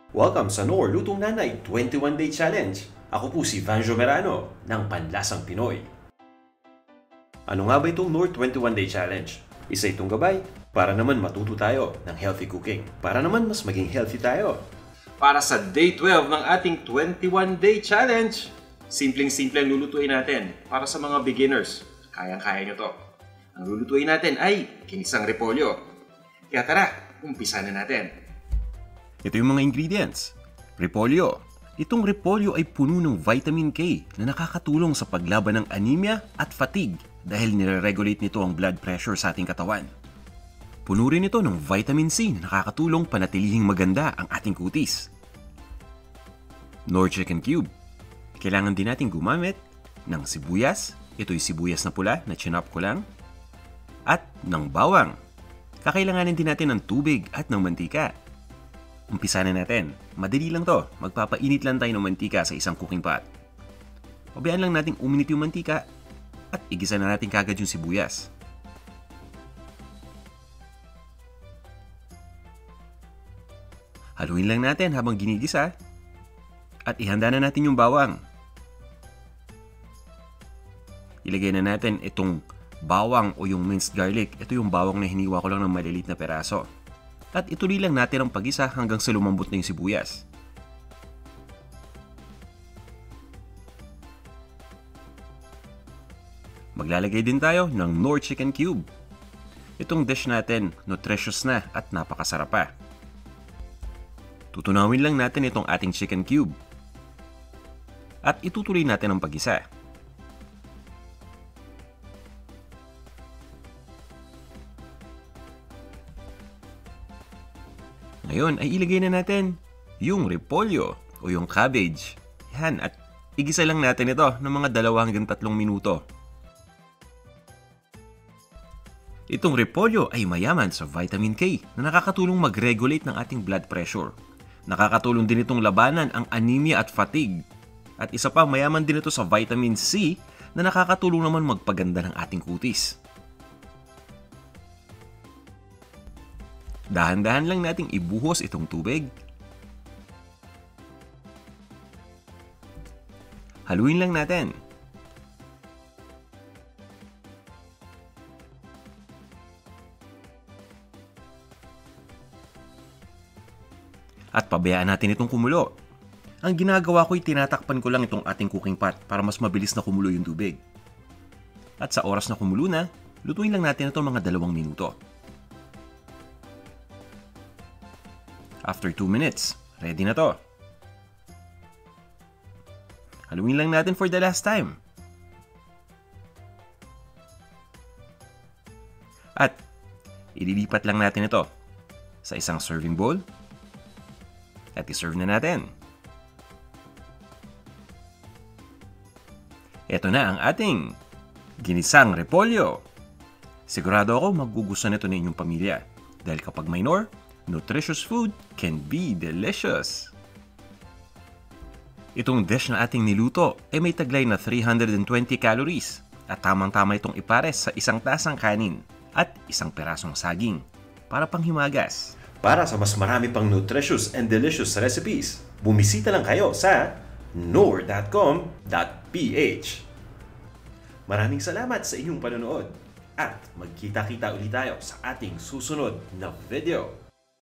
Welcome sa Nor Lutong Nanay 21 Day Challenge. Ako po si Vanjo Merano ng Panlasang Pinoy. Ano nga ba itong Nor 21 Day Challenge? Isa itong gabay para naman matuto tayo ng healthy cooking. Para naman mas maging healthy tayo. Para sa Day 12 ng ating 21 Day Challenge, simpleng-simple ang lulutuin natin para sa mga beginners. Kayang-kaya nyo to. Ang lulutuin natin ay ginisang repolyo. Kaya tara, umpisa na natin. Ito yung mga ingredients. Repolyo. Itong repolyo ay puno ng vitamin K na nakakatulong sa paglaban ng anemia at fatigue dahil nire-regulate nito ang blood pressure sa ating katawan. Puno rin ito ng vitamin C na nakakatulong panatilihing maganda ang ating kutis. Knorr Chicken Cube. Kailangan din natin gumamit ng sibuyas. Ito'y sibuyas na pula na chinop ko lang. At ng bawang. Kakailanganin din natin ng tubig at ng mantika. Umpisa na natin. Madali lang to. Magpapainit lang tayo ng mantika sa isang cooking pot. Pabayaan lang natin uminit yung mantika at igisa na natin kagad yung sibuyas. Haluin lang natin habang ginigisa at ihanda na natin yung bawang. Ilagay na natin itong bawang o yung minced garlic. Ito yung bawang na hiniwa ko lang ng maliliit na peraso. At ituloy lang natin ang pag-isa hanggang sa lumambot na yung sibuyas. Maglalagay din tayo ng Knorr Chicken Cube. Itong dish natin, nutritious na at napakasarap pa. Tutunawin lang natin itong ating chicken cube. At itutuloy natin ang pag-isa. Ngayon ay ilagay na natin yung repolyo o yung cabbage. Yan, at igisa lang natin ito ng mga 2 hanggang 3 minuto. Itong repolyo ay mayaman sa vitamin K na nakakatulong mag-regulate ng ating blood pressure. Nakakatulong din itong labanan ang anemia at fatigue. At isa pa, mayaman din ito sa vitamin C na nakakatulong naman magpaganda ng ating kutis. Dahan-dahan lang nating ibuhos itong tubig. Haluin lang natin. At pabayaan natin itong kumulo. Ang ginagawa ko ay tinatakpan ko lang itong ating cooking pot para mas mabilis na kumulo yung tubig. At sa oras na kumulo na, lutuin lang natin itong mga 2 minuto. After 2 minutes, ready na to. Haluin lang natin for the last time. At ililipat lang natin ito sa isang serving bowl. At iserve na natin. Ito na ang ating ginisang repolyo. Sigurado ako magugustuhan nito ng inyong pamilya. Dahil kapag may Knorr, nutritious food can be delicious. Itong dish na ating niluto ay may taglay na 320 calories at tamang-tama itong ipares sa isang tasang kanin at isang perasong saging para panghimagas. Para sa mas marami pang nutritious and delicious recipes, bumisita lang kayo sa knorr.com.ph. Maraming salamat sa inyong panonood at magkita-kita ulit tayo sa ating susunod na video.